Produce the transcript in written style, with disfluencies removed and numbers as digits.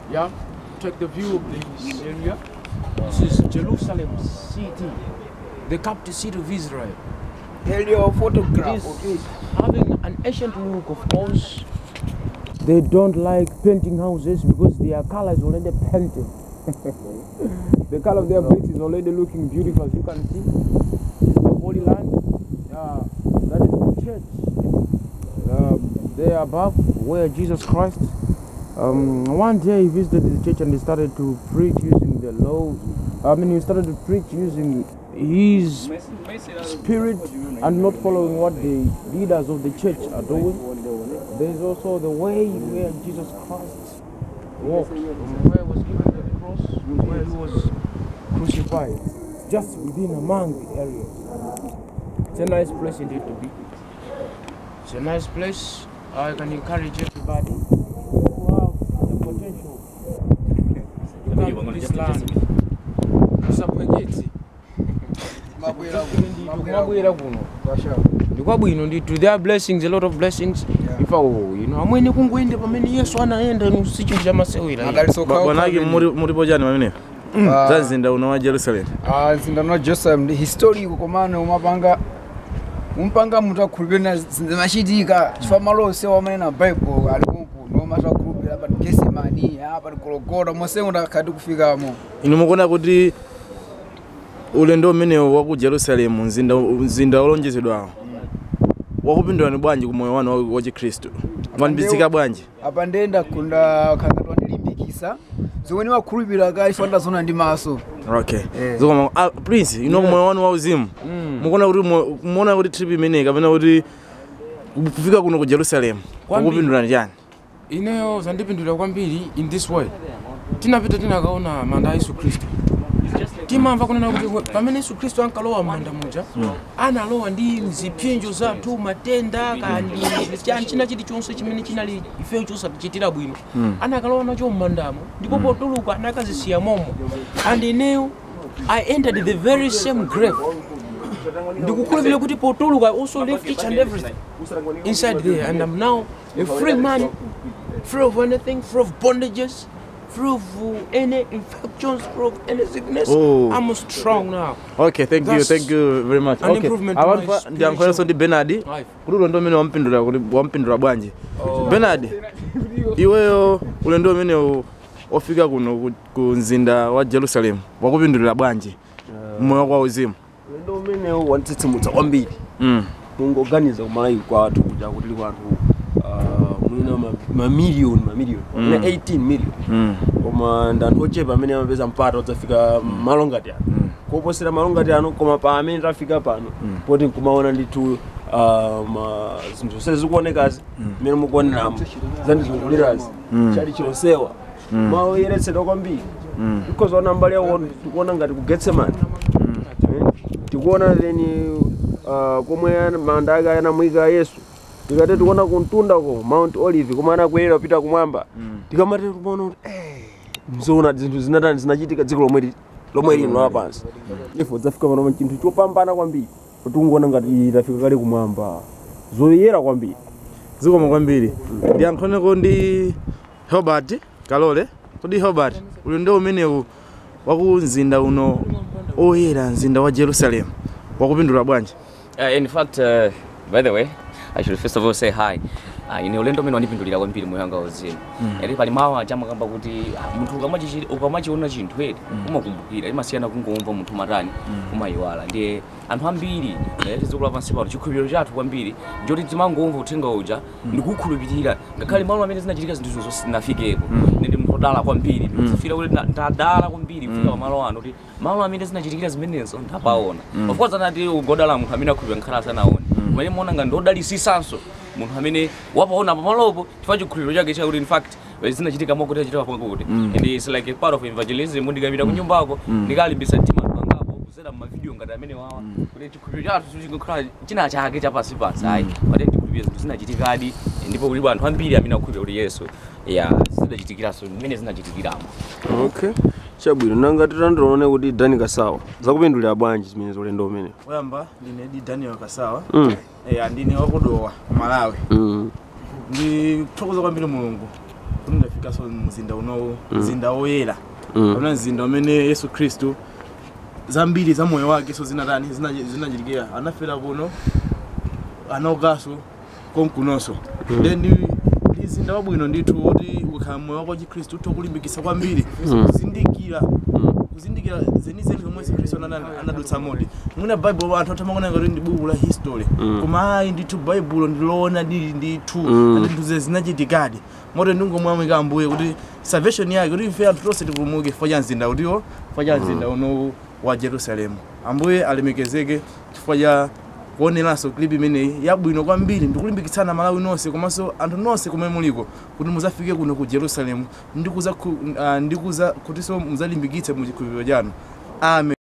Yeah, take the view of this area. This is Jerusalem city, the capital city of Israel. Your photograph. It is having an ancient look, of course. They don't like painting houses because their color is already painted. The color of their bricks is already looking beautiful, as you can see. This is the Holy Land. That is the church. There above, where Jesus Christ. One day he visited the church and he started to preach using the law. He started to preach using his spirit and not following what the leaders of the church are doing. There is also the way where Jesus Christ walked, where he was given the cross, where he was crucified, just within among the areas. It's a nice place indeed to be. It's a nice place. I can encourage everybody who have the potential to come to this land. There are blessings, a lot of blessings. If I'm when you can go in the yes one and sit in Jamasewira. Zinda unawa Jerusalem. Zinda no Jerusalem. The history ukomana umpanga muta kulibena zinda mashitika. Chifamalo se wa na Bible alikumpu no masha kulibela but Kesemani hapa Golgotha mose unakadi kufika mo. Inumukona kuti ulendo mene wa ku Jerusalem nzinda olonjezedwa. Wakupindwa ni bwanji ku moyo wanu wa Kristo. Wanbizika bwanji. Apa ndenda kunda kangatwa ndilimbikisa. Zweni wakulibira gai fanda zona ndi maso. Okay. Zoma Prince, moyo wanu wa uzimu. Mukona kuti trip imene kapena kuti kufika kuno ku Jerusalem. Wakupindwa ni jani? Ineyo zandipindula kwambiri in this way. Tinapita tinakaona manda Yesu Kristo. Timamva kunena kuti pamene Yesu Kristo ankalowa manda muja, analowa ndi zipinjo zathu matenda kandi china chilichonse chimene chinali ifeyo chosatichitira bwino. Anakalowa nacho mmandamo ndipo potuluka anakazisiya momo. And ineyo I entered the very same grave. Ndikukhulupirira kuti potuluka I also left each and everything inside there, and I'm now a free man, free of anything, free of bondages, free of any infections, free of any sickness. I'm strong now. Okay, thank you very much. An improvement to my spiritual life. Bernard, kulo mene wampindura bwanji. Bernard, iweyo ulendo mene ofika kuno ku nzinda wa Jerusalem wakupindura bwanji moyo kwa uzimu. Ulendo mene wantitsimutsa kwambiri. Mungoganiza kumalayi kwa watu kuja kuti wanthu mamiliyoni 18 million. Koma ndanthu ochepa amene amapeza mpata odzafika malongati ano. Koposera malongati ano koma pa amene tafika pano poti nkumaona ndithu zinthu zonse zikuonekazi mmene mukuoneramo zandizungulirazi chali chonsewa maoyeretsedwa kwambiri because ona mbali yawo tikuona ngati ku Getsemani tikuona then komwe manda ake anamuyika Yesu tikati tikuona kuntunda ko Mount Olive koma anakwera kupita kumwamba tikamati tumaona kuti mzoona zinthu zinatani zinachitika dziko lomwe lino lapansi ifo dzafika pano chinthu chopambana kwambiri kuti ungoona ngati tafika kale kumwamba zoyera kwambiri zikoma kwambiri ndiyankhoneko ndi Hobart Kalole kodi Hobart ulendo umenewu wakunzinda uno oyera nzinda wa Jerusalem wakupindula bwanji? In fact, by the way, I should first of all say hi. Ine ulendo mene wanipindulira kwambiri moyo wanga wauzimu. Eri pali mawa chama kamba kuti munthu ukamachiona chinthu eti umakumbukira imasiyana kungomva munthu matani umayiwala. Ndiye anthu ambiri tizikula pansi pano chikhulupiriro chathu kwambiri njoti timangomva uthenga uja ndikukhulupirira ngakhale malo amene zinachitika zinthu zonse sinafikeko. Ndi munthu odala kwambiri ndifira kuti ndadala kwambiri kufika pamalo ano kuti malo amene zinachitikira zimenezo ndapaona. Of course anati ugodala munthu amene akhulupirira nkhala sanaone. Mali muona nga ndodalisisanso munthu amene wapaona pamalopo chifukwa chikhulupiriro chake chakuti in fact zinachitika mokuti achita pakuti. And it's like a part of evangelism ndikapita kunyumbako ndikalimbisa mtima wangapo kuzera mavideo ngati amene wawa kuti chikhulupiriro chathu chingokhala china chake chapasi pansi ayi pati chikhulupiriro zinthu zinachitikadi ndipo kulipo anthu ambiri amene akhulupirira kuti Yesu zinachitikiraso mmene zinachitikiramo. Okay. Chabwino nanga titandione kuti Dani Kasawa zakupindulira bwanji zimene zolendo umene. Oyamba ndine Dani Kasawa. Ndine wakudowa Malawi. Ndi thokoza kwambiri Mulungu kuti tafika so mzinda uno mzinda oyera ona mzinda umene Yesu Kristo zambiri za moyo wake so zinatani zinajilikira anafera kuno anogaso konkunoso then mzinda wabwino ndithu oti ukhala moyo wako Kristo tokulimbikisa kwambiri kuzindikira zenizeni zomwe Yesu Kristo anadutsa modi muna Bible anthu atamakona ngati ndi buku la history koma ayi ndithu Bible ndiloona dili ndithu ndithu zinachitikadi moto ndingomwamika Ambuye kuti salvation yake kuti ife anthu tonse tipulumuke fanya mzinda utiwo fanya mzinda uno wa Jerusalem. Ambuye alemekezeke chifukwa cha kuoneranso clip imene yabwino kwambiri ndikulimbikitsana Malawi nonse komanso anthu nonse kumene muliko kuti muzafike kuno ku Jerusalem ndikuza kutinso muzalimbikitse mu chikhulupiriro chanu. Amen.